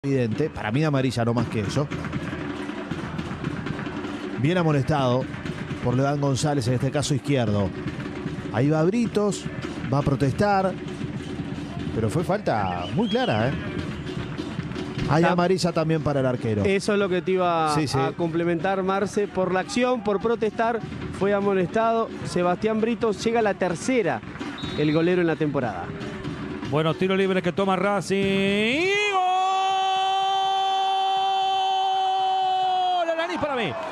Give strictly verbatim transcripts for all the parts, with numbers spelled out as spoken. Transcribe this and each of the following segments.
Evidente, para mí amarilla, no más que eso. Bien amonestado por Levan González, en este caso izquierdo. Ahí va Britos, va a protestar, pero fue falta muy clara, ¿eh? Hay amarilla también para el arquero. Eso es lo que te iba sí, sí. a complementar, Marce. Por la acción, por protestar, fue amonestado. Sebastián Britos llega a la tercera, el golero en la temporada. Bueno, tiro libre que toma Racing. ¡Y gol! Alanis para mí.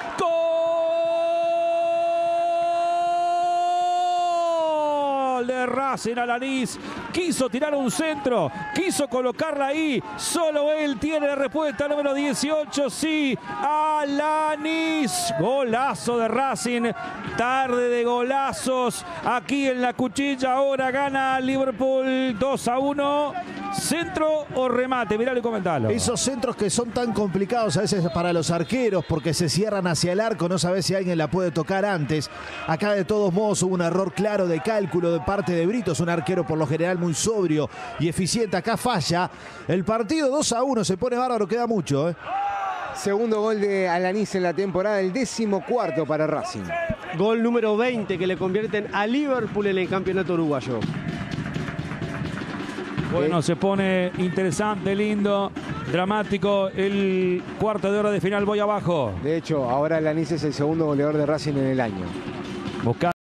¡Gol de Racing! Alanis quiso tirar un centro, quiso colocarla ahí. Solo él tiene la respuesta, número dieciocho. Sí, Alanis. Golazo de Racing. Tarde de golazos aquí en la Cuchilla. Ahora gana Liverpool dos a uno. ¿Centro o remate? Miralo y comentalo. Esos centros que son tan complicados a veces para los arqueros porque se cierran hacia el arco, no sabes si alguien la puede tocar antes. Acá de todos modos hubo un error claro de cálculo de parte de Britos, un arquero por lo general muy sobrio y eficiente. Acá falla. El partido dos a uno se pone bárbaro, queda mucho, ¿eh? Segundo gol de Alanis en la temporada, el décimo cuarto para Racing. Gol número veinte que le convierten a Liverpool en el campeonato uruguayo. Bueno, se pone interesante, lindo, dramático. El cuarto de hora de final, voy abajo. De hecho, ahora Alanis es el segundo goleador de Racing en el año. Buscando